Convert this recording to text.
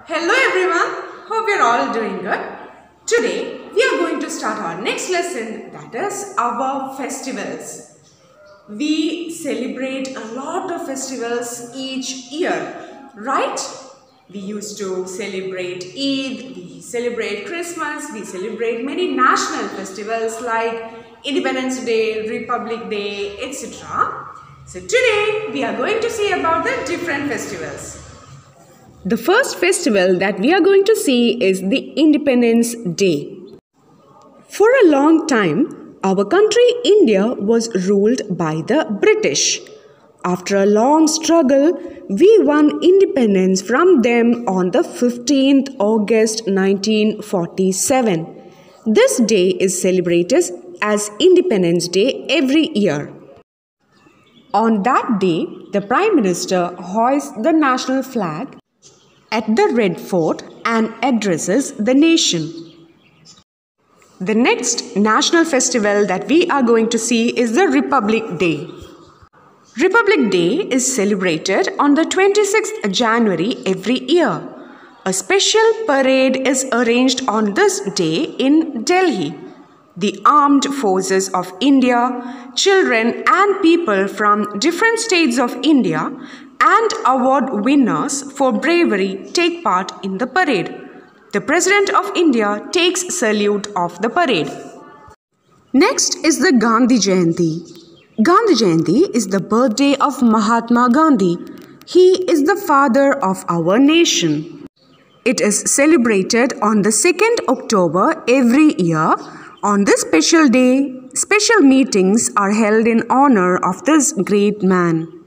Hello everyone, hope you're all doing good. Today we are going to start our next lesson, that is our festivals. We celebrate a lot of festivals each year, right? We used to celebrate Eid, we celebrate Christmas, we celebrate many national festivals like Independence Day, Republic Day, etc. So today we are going to see about the different festivals. The first festival that we are going to see is the Independence Day. For a long time, our country India was ruled by the British. After a long struggle, we won independence from them on the 15th August 1947. This day is celebrated as Independence Day every year. On that day, the Prime Minister hoists the national flag at the Red Fort and addresses the nation. The next national festival that we are going to see is the Republic Day. Republic Day is celebrated on the 26th January every year. A special parade is arranged on this day in Delhi. The armed forces of India, children and people from different states of India and award winners for bravery take part in the parade. The President of India takes salute of the parade. Next is the Gandhi Jayanti. Gandhi Jayanti is the birthday of Mahatma Gandhi. He is the father of our nation. It is celebrated on the 2nd October every year. On this special day, special meetings are held in honor of this great man.